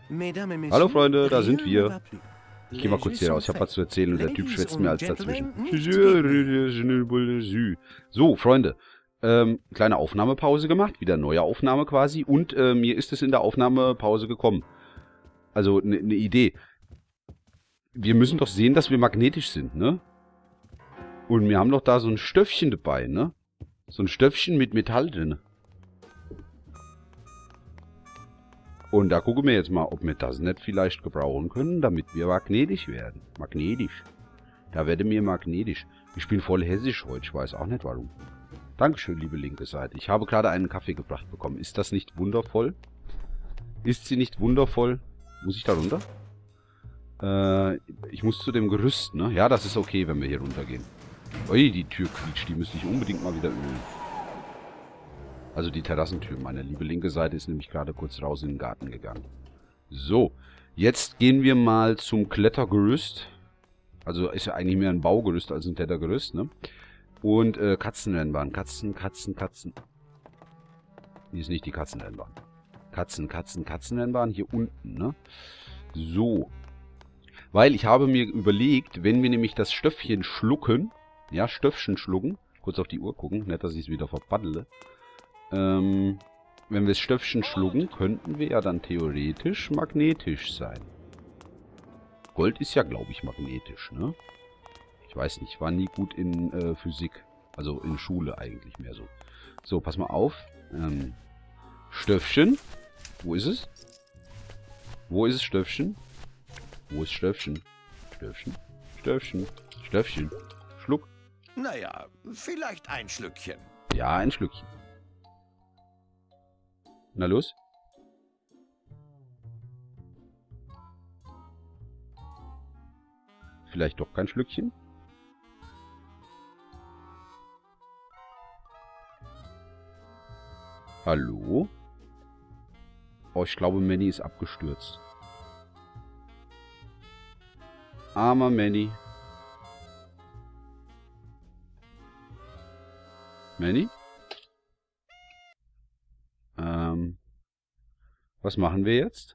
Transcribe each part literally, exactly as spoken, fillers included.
Hallo Freunde, da sind wir. Ich gehe mal kurz hier raus, ich habe was zu erzählen und der Typ schwätzt mir als dazwischen. So, Freunde, ähm, kleine Aufnahmepause gemacht, wieder neue Aufnahme quasi und äh, mir ist es in der Aufnahmepause gekommen. Also eine ne Idee. Wir müssen doch sehen, dass wir magnetisch sind, ne? Und wir haben doch da so ein Stöffchen dabei, ne? So ein Stöffchen mit Metall drin. Und da gucken wir jetzt mal, ob wir das nicht vielleicht gebrauchen können, damit wir magnetisch werden. Magnetisch. Da werde mir magnetisch. Ich bin voll hessisch heute, ich weiß auch nicht warum. Dankeschön, liebe linke Seite. Ich habe gerade einen Kaffee gebracht bekommen. Ist das nicht wundervoll? Ist sie nicht wundervoll? Muss ich da runter? Äh, ich muss zu dem Gerüst, ne? Ja, das ist okay, wenn wir hier runtergehen. Ui, die Tür quietscht, die müsste ich unbedingt mal wieder ölen. Also die Terrassentür, meine liebe linke Seite ist nämlich gerade kurz raus in den Garten gegangen. So, jetzt gehen wir mal zum Klettergerüst. Also ist ja eigentlich mehr ein Baugerüst als ein Klettergerüst, ne? Und äh, Katzenrennbahn. Katzen, Katzen, Katzen. Hier ist nicht die Katzenrennbahn. Katzen, Katzen, Katzenrennbahn hier unten, ne? So. Weil ich habe mir überlegt, wenn wir nämlich das Stöffchen schlucken, ja, Stöffchen schlucken, kurz auf die Uhr gucken, nicht, dass ich es wieder verpaddele. Ähm, wenn wir das Stöffchen schlucken, könnten wir ja dann theoretisch magnetisch sein. Gold ist ja, glaube ich, magnetisch, ne? Ich weiß nicht, war nie gut in äh, Physik. Also in Schule eigentlich mehr so. So, pass mal auf. Ähm, Stöffchen. Wo ist es? Wo ist es, Stöffchen? Wo ist Stöffchen? Stöffchen? Stöffchen? Stöffchen? Schluck. Naja, vielleicht ein Schlückchen. Ja, ein Schlückchen. Na los? Vielleicht doch kein Schlückchen? Hallo? Oh, ich glaube, Manny ist abgestürzt. Armer Manny. Manny? Ähm, was machen wir jetzt?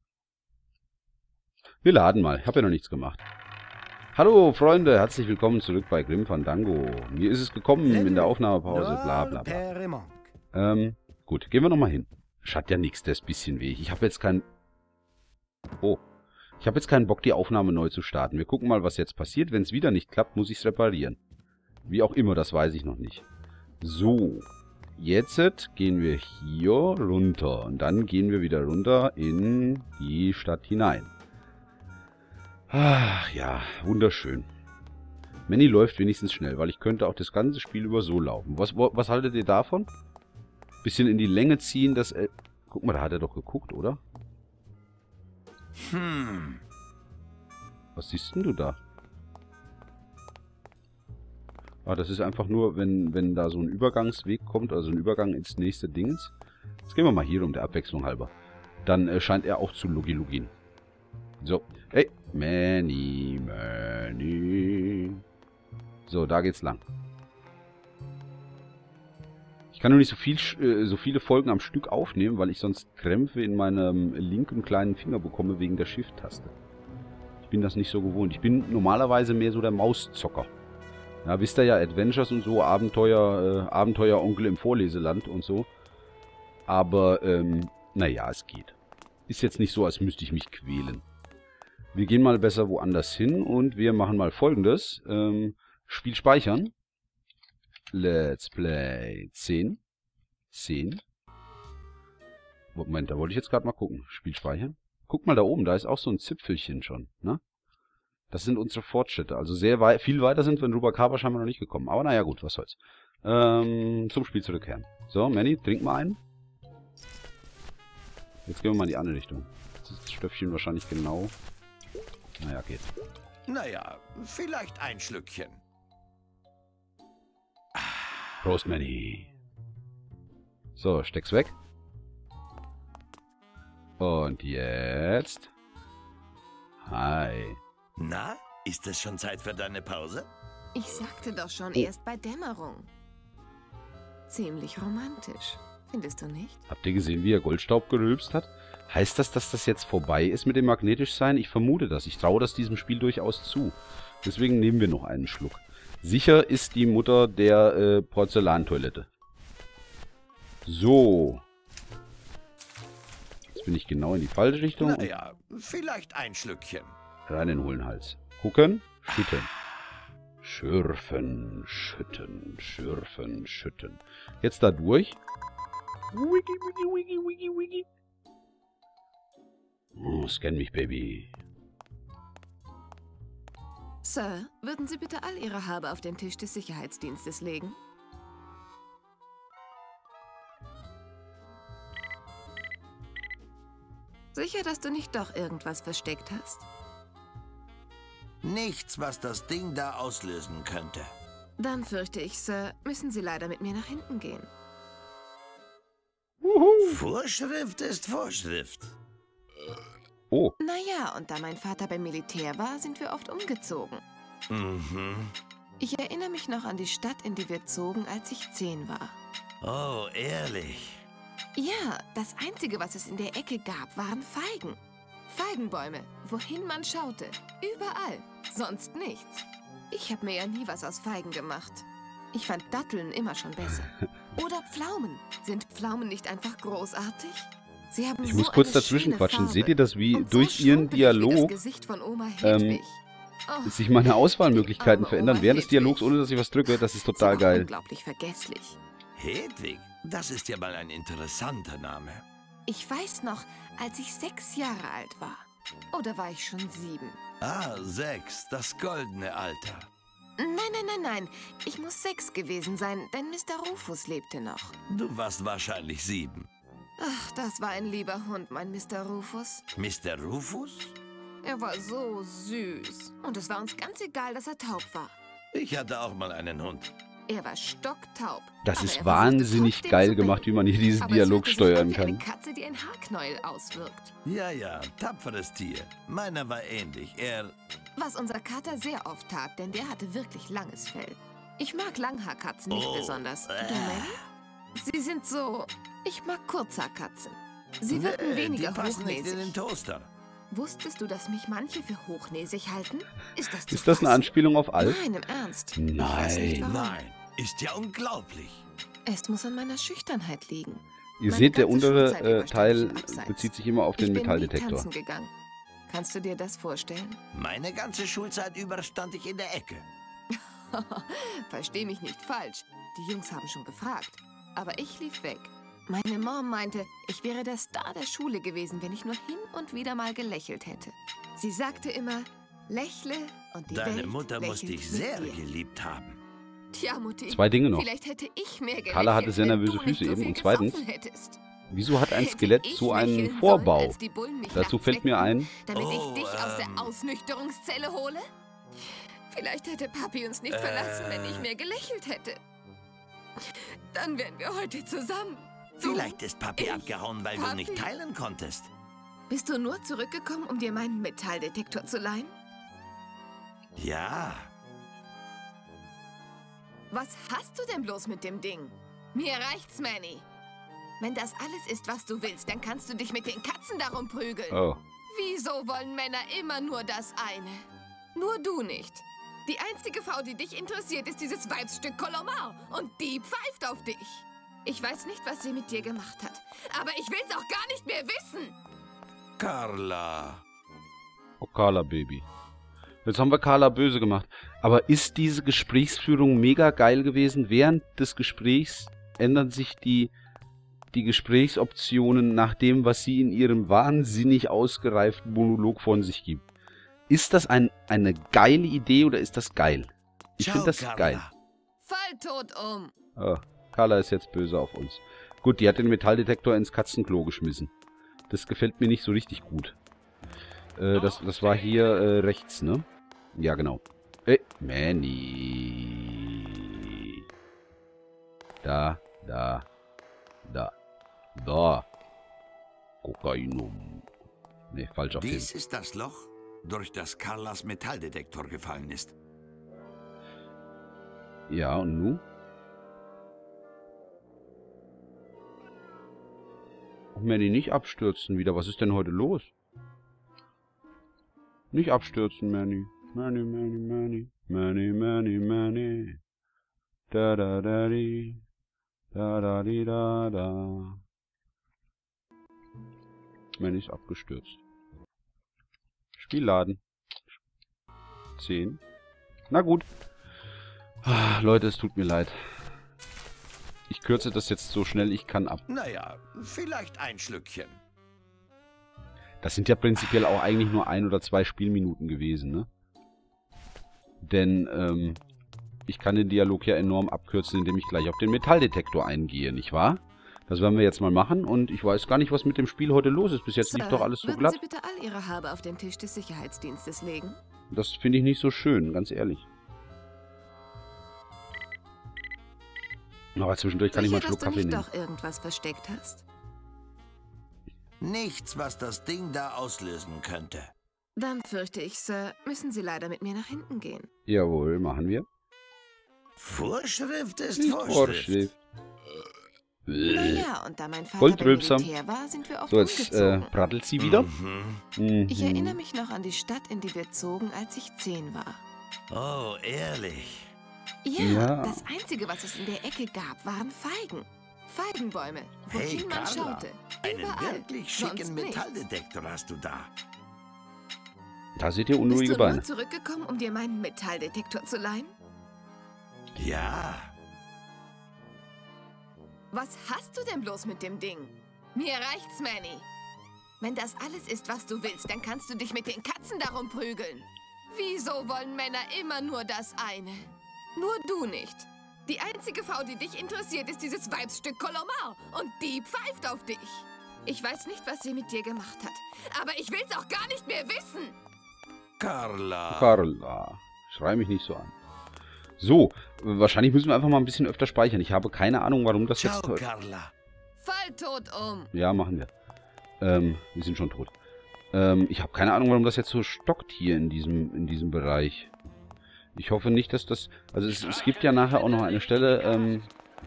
Wir laden mal. Ich habe ja noch nichts gemacht. Hallo Freunde, herzlich willkommen zurück bei Grim Fandango. Mir ist es gekommen in der Aufnahmepause, bla bla bla. Ähm, gut, gehen wir nochmal hin. Schadet ja nichts, der ist ein bisschen weh. Ich habe jetzt keinen... Oh. Ich habe jetzt keinen Bock, die Aufnahme neu zu starten. Wir gucken mal, was jetzt passiert. Wenn es wieder nicht klappt, muss ich es reparieren. Wie auch immer, das weiß ich noch nicht. So. Jetzt gehen wir hier runter. Und dann gehen wir wieder runter in die Stadt hinein. Ach ja, wunderschön. Manny läuft wenigstens schnell, weil ich könnte auch das ganze Spiel über so laufen. Was, was haltet ihr davon? Bisschen in die Länge ziehen, dass er... Guck mal, da hat er doch geguckt, oder? Hm. Was siehst denn du da? Ah, das ist einfach nur, wenn, wenn da so ein Übergangsweg kommt, also ein Übergang ins nächste Dings. Jetzt gehen wir mal hier um der Abwechslung halber. Dann äh, scheint er auch zu Logilugin. So. Hey. Manny, Manny. So, da geht's lang. Ich kann nur nicht so, viel, äh, so viele Folgen am Stück aufnehmen, weil ich sonst Krämpfe in meinem linken kleinen Finger bekomme wegen der Shift-Taste. Ich bin das nicht so gewohnt. Ich bin normalerweise mehr so der Mauszocker. Ja, wisst ihr ja, Adventures und so, Abenteuer, äh, Abenteuer-Onkel im Vorleseland und so. Aber, ähm, naja, es geht. Ist jetzt nicht so, als müsste ich mich quälen. Wir gehen mal besser woanders hin und wir machen mal Folgendes. Ähm, Spiel speichern. Let's Play zehn. zehn. Moment, da wollte ich jetzt gerade mal gucken. Spiel speichern. Guck mal da oben, da ist auch so ein Zipfelchen schon, ne? Das sind unsere Fortschritte. Also sehr weit, viel weiter sind wir in Rubacaba scheinbar noch nicht gekommen. Aber naja, gut, was soll's. Ähm, zum Spiel zurückkehren. So, Manny, trink mal einen. Jetzt gehen wir mal in die andere Richtung. Jetzt ist das Stöffchen wahrscheinlich genau... Naja, geht. Naja, vielleicht ein Schlückchen. Prost, Manny. So, steck's weg. Und jetzt... Hi. Na, ist es schon Zeit für deine Pause? Ich sagte doch schon, erst bei Dämmerung. Ziemlich romantisch. Findest du nicht? Habt ihr gesehen, wie er Goldstaub gerülpst hat? Heißt das, dass das jetzt vorbei ist mit dem Magnetischsein? Ich vermute das. Ich traue das diesem Spiel durchaus zu. Deswegen nehmen wir noch einen Schluck. Sicher ist die Mutter der äh, Porzellantoilette. So. Jetzt bin ich genau in die falsche Richtung. Naja, vielleicht ein Schlückchen. Rein in den hohlen Hals. Gucken, schütten. Schürfen, schütten, schürfen, schütten. Jetzt da durch. Wiggy, wiggy, wiggy, wiggy, wiggy. Oh, scan mich, Baby. Sir, würden Sie bitte all Ihre Habe auf den Tisch des Sicherheitsdienstes legen? Sicher, dass du nicht doch irgendwas versteckt hast? Nichts, was das Ding da auslösen könnte. Dann fürchte ich, Sir, müssen Sie leider mit mir nach hinten gehen. Wuhu. Vorschrift ist Vorschrift. Oh, Naja, und da mein Vater beim Militär war, sind wir oft umgezogen. Mhm. Ich erinnere mich noch an die Stadt, in die wir zogen, als ich zehn war. Oh, ehrlich. Ja, das Einzige, was es in der Ecke gab, waren Feigen. Feigenbäume, wohin man schaute. Überall. Sonst nichts. Ich habe mir ja nie was aus Feigen gemacht. Ich fand Datteln immer schon besser. Oder Pflaumen. Sind Pflaumen nicht einfach großartig? Sie haben ich so muss kurz eine dazwischen schöne quatschen. Farbe. Seht ihr das, wie Und so durch ihren schrumpelig wie das Dialog Gesicht von Oma ähm, Hedwig. Oh, sich meine Auswahlmöglichkeiten die arme verändern Oma während des Hedwig. Dialogs, ohne dass ich was drücke? Das ist sie total war geil. unglaublich vergesslich. Hedwig, das ist ja mal ein interessanter Name. Ich weiß noch, als ich sechs Jahre alt war. Oder war ich schon sieben? Ah, sechs, das goldene Alter. Nein, nein, nein, nein. Ich muss sechs gewesen sein, denn Mister Rufus lebte noch. Du warst wahrscheinlich sieben. Ach, das war ein lieber Hund, mein Mister Rufus. Mister Rufus? Er war so süß. Und es war uns ganz egal, dass er taub war. Ich hatte auch mal einen Hund. Er war stocktaub. Das aber ist er versuchte wahnsinnig trotzdem geil zu gemacht, wie man hier diesen Aber Dialog es hörte sich an steuern wie eine kann. Katze, die ein Haarknäuel auswirkt. Ja, ja, tapferes Tier. Meiner war ähnlich. Er... Was unser Kater sehr oft tat, denn der hatte wirklich langes Fell. Ich mag Langhaarkatzen nicht Oh, besonders. Du, äh. Manny? Sie sind so... Ich mag Kurzhaarkatzen. Sie wirken Nee, weniger die passen nicht in hochnäsig. den Toaster. Wusstest du, dass mich manche für hochnäsig halten? Ist das zu Ist das eine fassen? Anspielung auf Alf? Nein, im Ernst. Ich weiß nicht, Nein. warum. Nein, ist ja unglaublich. Es muss an meiner Schüchternheit liegen. Ihr Meine seht, der ganze untere Schulzeit äh, über stand ich Teil im Abseits. bezieht sich immer auf den Ich bin nie Metalldetektor. tanzen gegangen. Kannst du dir das vorstellen? Meine ganze Schulzeit über stand ich in der Ecke. Versteh mich nicht falsch. Die Jungs haben schon gefragt. Aber ich lief weg. Meine Mom meinte, ich wäre der Star der Schule gewesen, wenn ich nur hin und wieder mal gelächelt hätte. Sie sagte immer, lächle und die Deine Welt Mutter muss lächelt dich mit sehr dir. geliebt haben. Tja, Mutti. Zwei Dinge noch. Vielleicht hätte ich mehr gelächelt, Carla hatte sehr wenn nervöse du nicht Füße so eben. viel Und zweitens, gesoffen hättest. wieso hat ein Hätte Skelett ich so einen lächeln Vorbau? sollen, als die Bullen mich Dazu nachts fällt mir weckten, ein, damit Oh, ich dich aus ähm. der Ausnüchterungszelle hole? Vielleicht hätte Papi uns nicht verlassen, wenn ich Äh. mehr gelächelt hätte. Dann wären wir heute zusammen. Du, Vielleicht ist Papi ich, abgehauen, weil du Papi. nicht teilen konntest. Bist du nur zurückgekommen, um dir meinen Metalldetektor zu leihen? Ja, Was hast du denn bloß mit dem Ding? Mir reicht's, Manny. Wenn das alles ist, was du willst, dann kannst du dich mit den Katzen darum prügeln. oh, Wieso wollen Männer immer nur das eine? Nur du nicht. Die einzige Frau, die dich interessiert, ist dieses Weibsstück Colomar. Und die pfeift auf dich. Ich weiß nicht, was sie mit dir gemacht hat. Aber ich will's auch gar nicht mehr wissen. Carla. oh Carla, Baby. Jetzt haben wir Carla böse gemacht. Aber ist diese Gesprächsführung mega geil gewesen? Während des Gesprächs ändern sich die, die Gesprächsoptionen nach dem, was sie in ihrem wahnsinnig ausgereiften Monolog von sich gibt. Ist das ein, eine geile Idee oder ist das geil? Ich Ciao, finde das Carla. geil. Fall tot um. Oh, Carla ist jetzt böse auf uns. Gut, die hat den Metalldetektor ins Katzenklo geschmissen. Das gefällt mir nicht so richtig gut. Äh, das, das war hier äh, rechts, ne? Ja, genau. Ey, Manny. Da, da, da, da. Kokainum. Ne, falsch auf den. Dies ist das Loch, durch das Carlas Metalldetektor gefallen ist. Ja, und nu? Manny, nicht abstürzen wieder. Was ist denn heute los? Nicht abstürzen, Manny. Manny, Manny, Manny. Manny, Manny, Manny. Da, da, da, di. Da, da, di, da, da. Manny ist abgestürzt. Spiel laden. zehn. Na gut. Ah, Leute, es tut mir leid. Ich kürze das jetzt so schnell ich kann ab. Naja, vielleicht ein Schlückchen. Das sind ja prinzipiell auch eigentlich nur ein oder zwei Spielminuten gewesen, ne? Denn, ähm, ich kann den Dialog ja enorm abkürzen, indem ich gleich auf den Metalldetektor eingehe, nicht wahr? Das werden wir jetzt mal machen und ich weiß gar nicht, was mit dem Spiel heute los ist. Bis jetzt lief doch alles so glatt. Würden Sie bitte all Ihre Habe auf den Tisch des Sicherheitsdienstes legen? Das finde ich nicht so schön, ganz ehrlich. Aber zwischendurch kann ich mal einen Schluck Kaffee nehmen. Dass du nicht doch irgendwas versteckt hast? Nichts, was das Ding da auslösen könnte. Dann fürchte ich, Sir, müssen Sie leider mit mir nach hinten gehen. Jawohl, machen wir. Vorschrift ist Die Vorschrift. Vorschrift. Naja, und da mein Vater Goldrülpsam. beim Militär war, sind wir oft So, jetzt äh, umgezogen. brattelt sie wieder. Mhm. Mhm. Ich erinnere mich noch an die Stadt, in die wir zogen, als ich zehn war. Oh, ehrlich. Ja, Ja. das Einzige, was es in der Ecke gab, waren Feigen. Feigenbäume, wohin Hey, man Carla, schaute. einen Überall. wirklich Sonst schicken nichts. Metalldetektor hast du da. Da seht ihr Bist unruhige du Beine. nur zurückgekommen, um dir meinen Metalldetektor zu leihen? Ja. Was hast du denn bloß mit dem Ding? Mir reicht's, Manny. Wenn das alles ist, was du willst, dann kannst du dich mit den Katzen darum prügeln. Wieso wollen Männer immer nur das eine? Nur du nicht. Die einzige Frau, die dich interessiert, ist dieses Weibsstück Colomar. Und die pfeift auf dich. Ich weiß nicht, was sie mit dir gemacht hat. Aber ich will's auch gar nicht mehr wissen. Carla. Carla. Schrei mich nicht so an. So, wahrscheinlich müssen wir einfach mal ein bisschen öfter speichern. Ich habe keine Ahnung, warum das Ciao, jetzt... Carla. Fall tot um. Ja, machen wir. Ähm, wir sind schon tot. Ähm, ich habe keine Ahnung, warum das jetzt so stockt hier in diesem, in diesem Bereich. Ich hoffe nicht, dass das... Also es, es gibt ja nachher auch noch eine Stelle, ähm...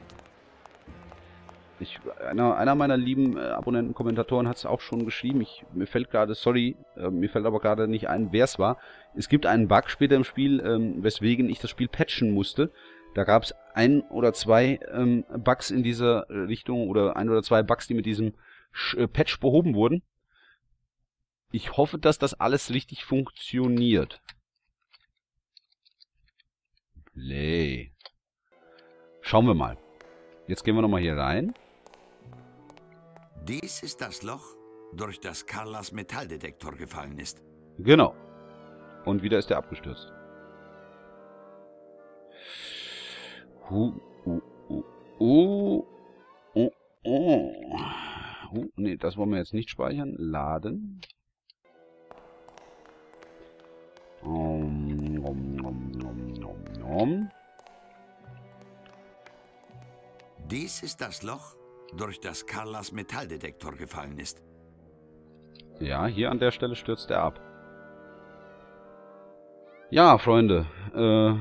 Ich, einer, einer meiner lieben äh, Abonnenten, Kommentatoren hat es auch schon geschrieben. Ich, mir fällt gerade, sorry, äh, mir fällt aber gerade nicht ein, wer es war. Es gibt einen Bug später im Spiel, ähm, weswegen ich das Spiel patchen musste. Da gab es ein oder zwei ähm, Bugs in dieser Richtung oder ein oder zwei Bugs, die mit diesem Sch äh, Patch behoben wurden. Ich hoffe, dass das alles richtig funktioniert. Play. Schauen wir mal. Jetzt gehen wir nochmal hier rein. Dies ist das Loch, durch das Carlas Metalldetektor gefallen ist. Genau. Und wieder ist er abgestürzt. Hu, uh, uh, uh, uh, uh. Uh, nee, das wollen wir jetzt nicht speichern. Laden. Um, um, um, um, um, um. Dies ist das Loch, durch das Carlas Metalldetektor gefallen ist. Ja, hier an der Stelle stürzt er ab. Ja, Freunde. Äh,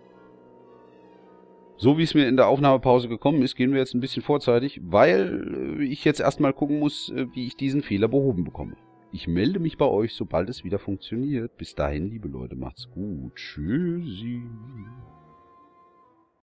so wie es mir in der Aufnahmepause gekommen ist, gehen wir jetzt ein bisschen vorzeitig, weil ich jetzt erstmal gucken muss, wie ich diesen Fehler behoben bekomme. Ich melde mich bei euch, sobald es wieder funktioniert. Bis dahin, liebe Leute, macht's gut. Tschüssi.